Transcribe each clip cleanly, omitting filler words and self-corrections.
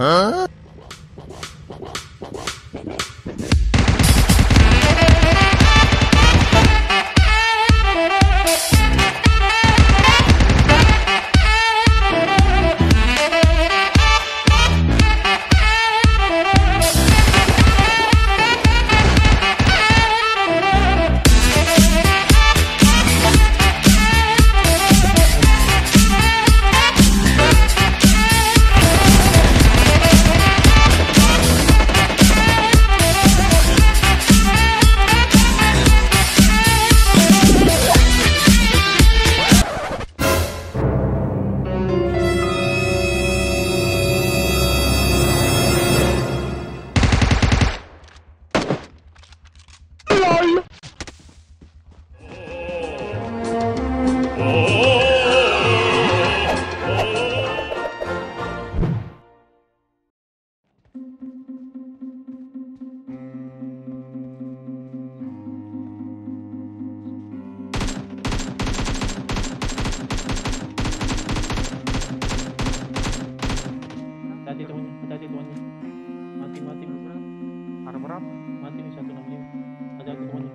Hati-hati temannya, hati-hati temannya. Mati. Arah berapa? Mati nih 165. Hati-hati temannya.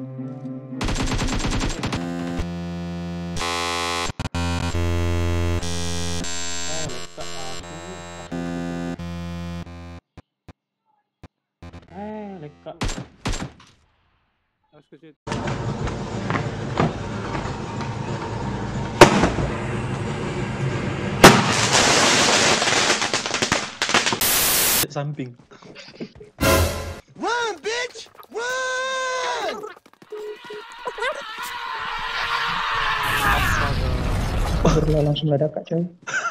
Leka. Harus ke situ. Samping. Run, bitch! Run! Baru langsung ledak kak coy.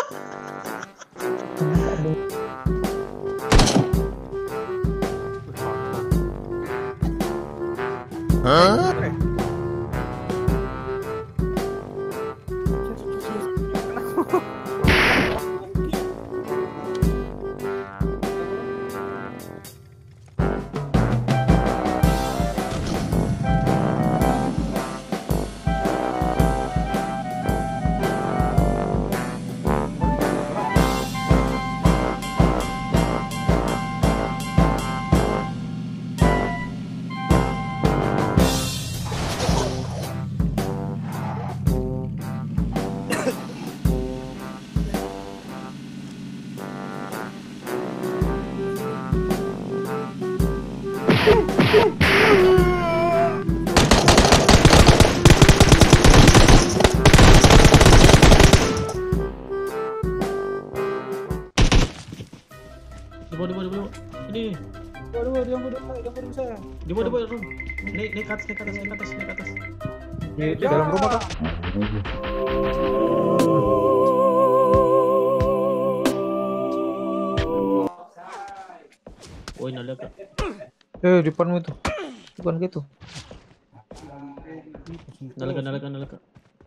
Di bawah. Ini. Yang bisa. Di bawah. Naik ke atas. Di dalam rumah kak. Oh, ini ada kak. Di depanmu itu. Bukan gitu. Nyalakan kak.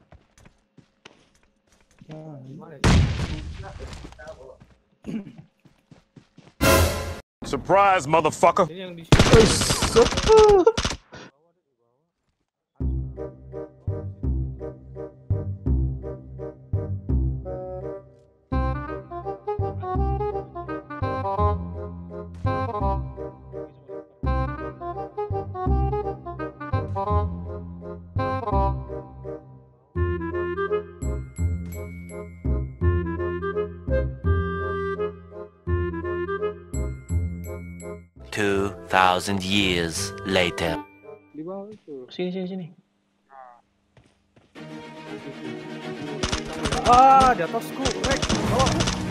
Surprise, motherfucker! Ini yang di Two 2,000 years later. di bawah itu. Sini. Di atasku, Rek. Oh.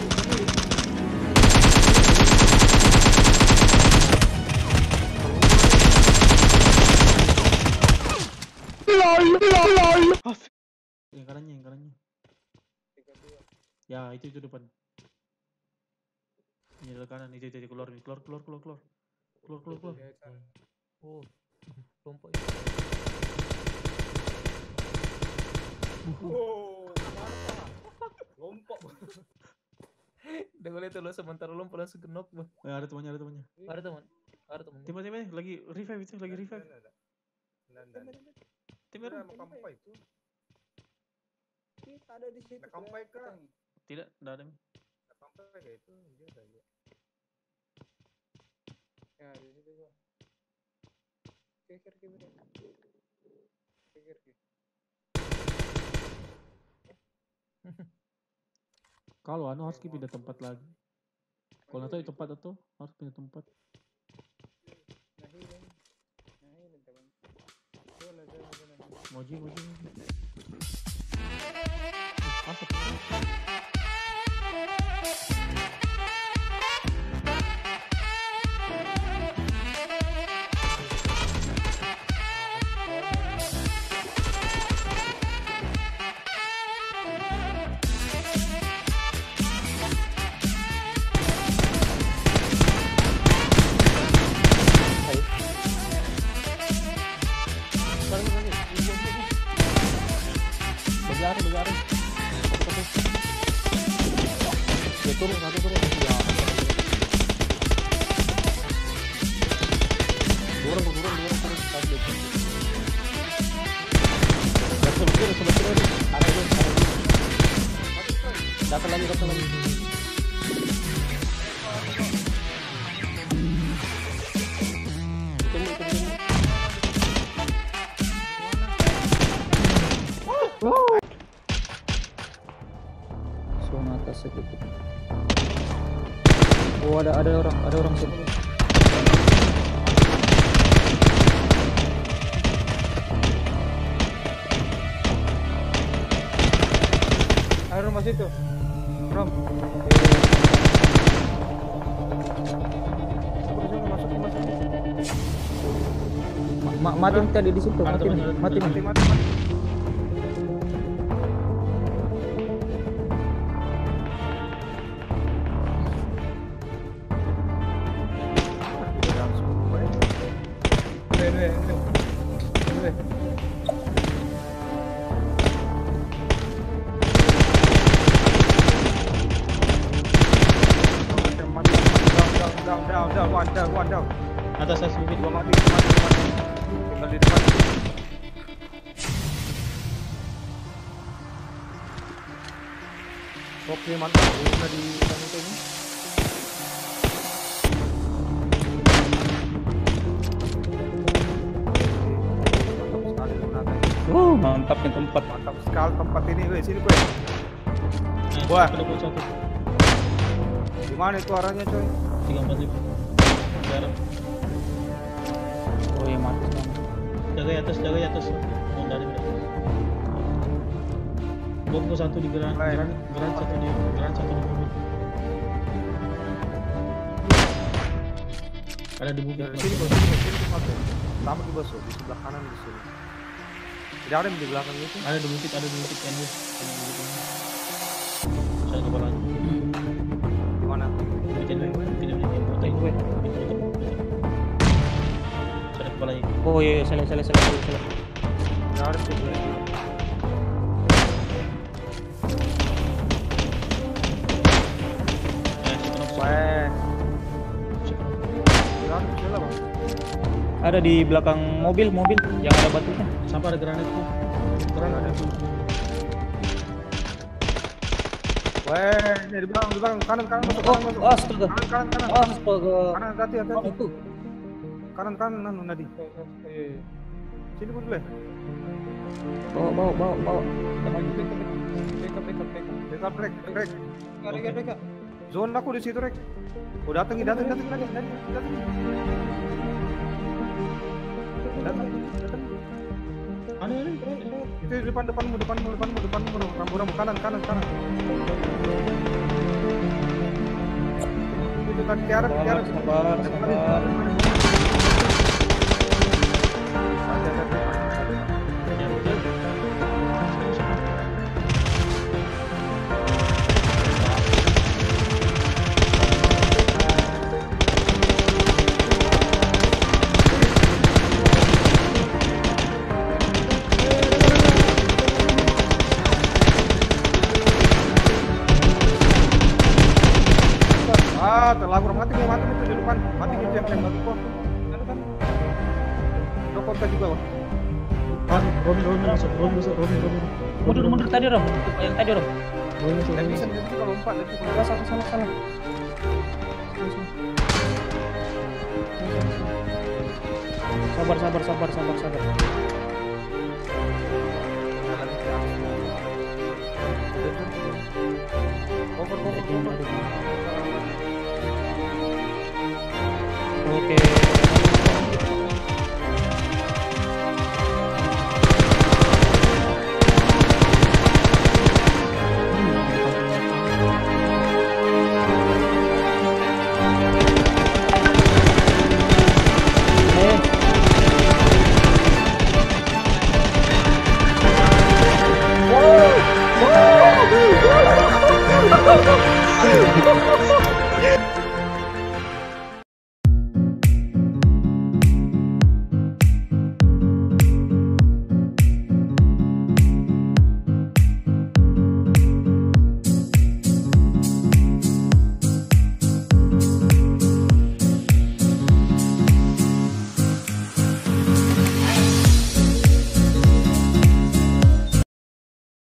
Yang kanannya. Ya, itu depan. Ini dari kanan, itu keluar. Oh, kelompok lompok. Udah gue liat lo sementara lompat langsung ke knock bang. Ada temannya. Ada teman. Tim lagi revive. Tim Kampai itu. Kita ada di situ. Kampai kan? Tidak ada. Kampai kayak itu dia ada. Ya, di situ gua. Kikir. Kalau anu harus pindah tempat lagi. Kalau nggak tahu di tempat itu harus pindah tempat. Moji. Asap. Begarin. Dia turun. Ya. Turun. Sebelah kiri. Arah itu. Datang lagi. Langsung atas sedikit. Oh, ada orang sini. Ada rumah situ. Rom. Mati tadi di situ. Mati. Down. Atas saya sedikit. Gua mati. Tinggal di depan. Oke, mantap. Udah di sana ini. Mantapnya tempat. Mantap sekali tempat ini. Weh, sini gue. Wah. Gimana itu arahnya, coy? 345. Sekarang. Oh ya mati. Jaga atas. Mau dari atas. Bom satu di geran satu di bukit. Ada di bukit. Sini bos. Sama di bos, di sebelah kanan di sini. Tidak ada yang di belakang itu. Ada di bukit kan bus. Saya kepalanya. Di mana? Bukit ini. Saya kepalanya. Oh iya, salah. Tidak ada sih. Ada di belakang mobil yang ada batunya. Sampai ada granat tuh. Granat itu. Weh, ini di belakang kanan masuk. Astaga. Kanan. Astaga. Kanan hati. Itu. Kanan nanu Nadi. Sini pun boleh. Bawa. Break. Zone aku di situ, Rek. Oh, datang lagi. Ada. Itu di depanmu, rambu kanan. Itu kan tiarap. Sabar. Terlalu mati itu di depan. Mati gitu yang tembak kok. Kan. Rokok juga, Wah. Robin masuk. Mundur tadi, Rom. Yang tadi, Rom. Robin masuk. Dan bisa kalau lompat. Salah. Sabar. Cover. Oke.